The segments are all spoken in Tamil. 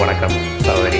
வணக்கம் சகோதரி.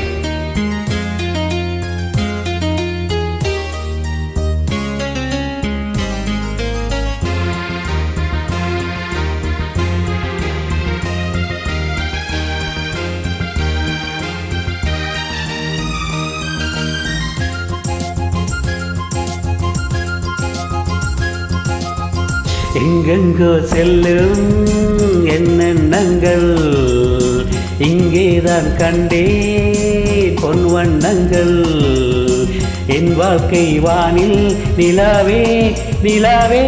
எங்கெங்கோ செல்லும் எண்ணங்கள் இங்கேதான் கண்டேன் பொன் வண்ணங்கள். என் வாழ்க்கை வானில் நிலாவே நிலாவே.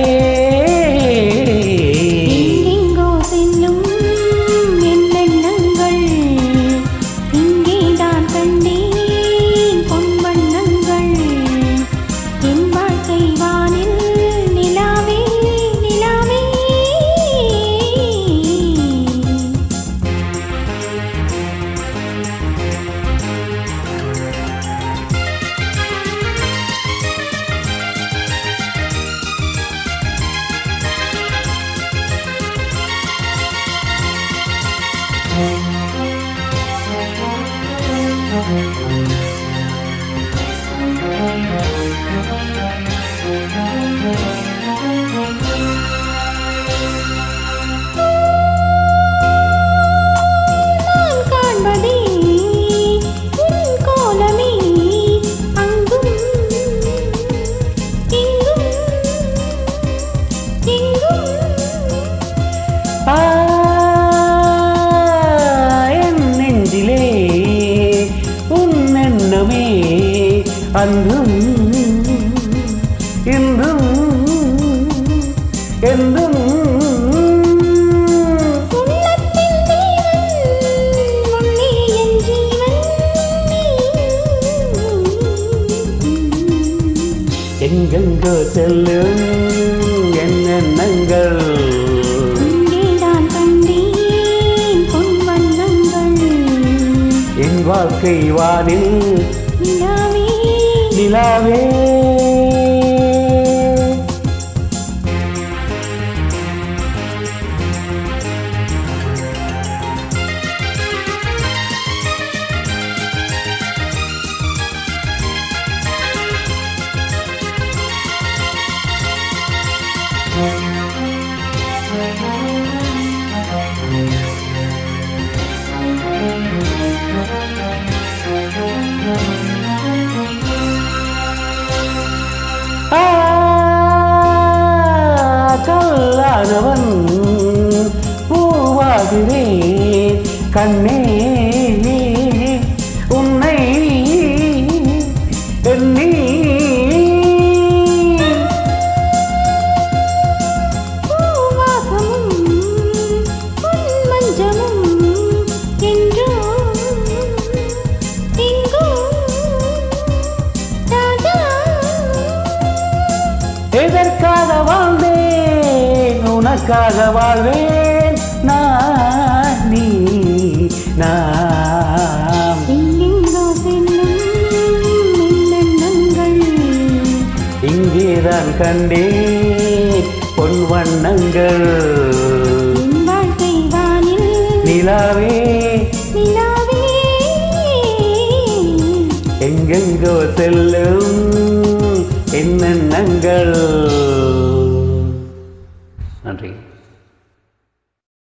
அன்றும் இன்றும் என்றும் எங்கெங்கோ செல்லும் எண்ணங்கள் என் வாழ்க்கை வானில் நிலாவே. கல்லானவன் பூவாகிறேன் கண்ணே உன்னை எண்ணி. எதற்காக வாழ்ந்தேன் உனக்காக வாழ்வேன் நான் நீ நாம். இங்கேதான் கண்டேன் பொன் வண்ணங்கள் நிலாவே எங்கெங்கோ செல்லும் எண்ணங்கள்.